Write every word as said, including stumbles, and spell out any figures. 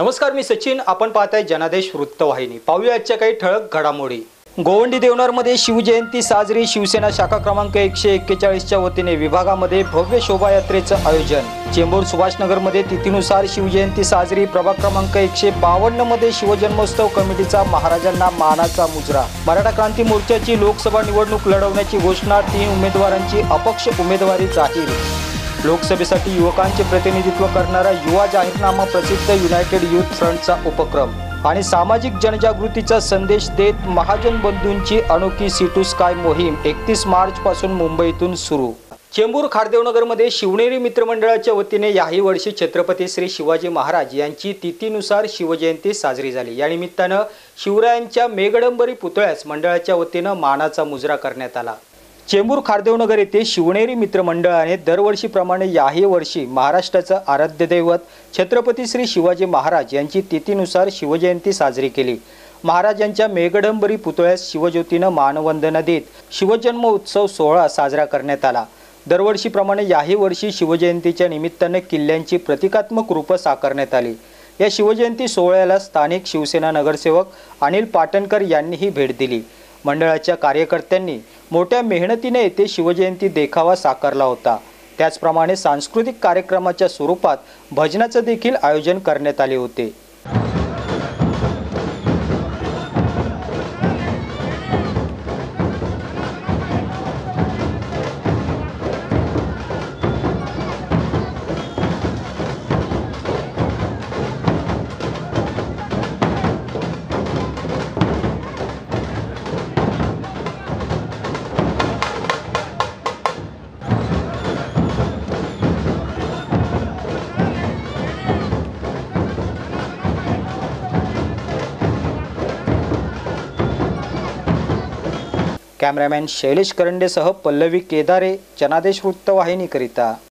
नमस्कार, मी सचिन. आपण पाहताय जनादेश वृत्तवाहिनी. पाहूया आजच्या काही ठळक घडामोडी. गोवंडी देवनारमध्ये शिवजयंती साजरी. शिवसेना शाखा क्रमांक एकशे एक्केचाळीसच्या वतीने विभागामध्ये भव्य शोभायात्रेचं आयोजन. चेंबूर सुभाषनगरमध्ये तिथीनुसार शिवजयंती साजरी. प्रभाग क्रमांक एकशे बावन्न मध्ये शिवजन्मोत्सव कमिटीचा महाराजांना मानाचा मुजरा. मराठा क्रांती मोर्चाची लोकसभा निवडणूक लढवण्याची घोषणा. तीन उमेदवारांची अपक्ष उमेदवारी जाहीर. लोकसभेसाठी युवकांचे प्रतिनिधित्व करणारा युवा जाहीरनामा प्रसिद्ध. युनायटेड युथ फ्रंटचा उपक्रम आणि सामाजिक जनजागृतीचा संदेश देत महाजन बंधूंची अनोखी सी टू स्काय मोहीम एकतीस मार्च पासून मुंबईतून सुरू. चेंबूर खारदेवनगरमध्ये शिवनेरी मित्रमंडळाच्या वतीने याही वर्षी छत्रपती श्री शिवाजी महाराज यांची तिथीनुसार शिवजयंती साजरी झाली. या निमित्तानं शिवरायांच्या मेघडंबरी पुतळ्यास मंडळाच्या वतीनं मानाचा मुजरा करण्यात आला. चेंबूर खारदेवनगर येथे शिवनेरी मित्रमंडळाने दरवर्षीप्रमाणे याही वर्षी महाराष्ट्राचं आराध्य दैवत छत्रपती श्री शिवाजी महाराज यांची तिथीनुसार शिवजयंती साजरी केली. महाराजांच्या मेघडंबरी पुतळ्यास शिवज्योतीनं मानवंदना देत शिवजन्म उत्सव सोहळा साजरा करण्यात आला. दरवर्षीप्रमाणे याही वर्षी शिवजयंतीच्या निमित्तानं किल्ल्यांची प्रतिकात्मक रूपं साकारण्यात आली. या शिवजयंती सोहळ्याला स्थानिक शिवसेना नगरसेवक अनिल पाटणकर यांनीही भेट दिली. मंडळाच्या कार्यकर्त्यांनी मोठ्या मेहनतीने येथे शिवजयंती देखावा साकारला होता. त्याचप्रमाणे सांस्कृतिक कार्यक्रमाच्या स्वरूपात भजनाचं देखील आयोजन करण्यात आले होते. कॅमेरामॅन शैलेश करंडेसह पल्लवी केदारे, जनादेश वृत्तवाहिनीकरिता.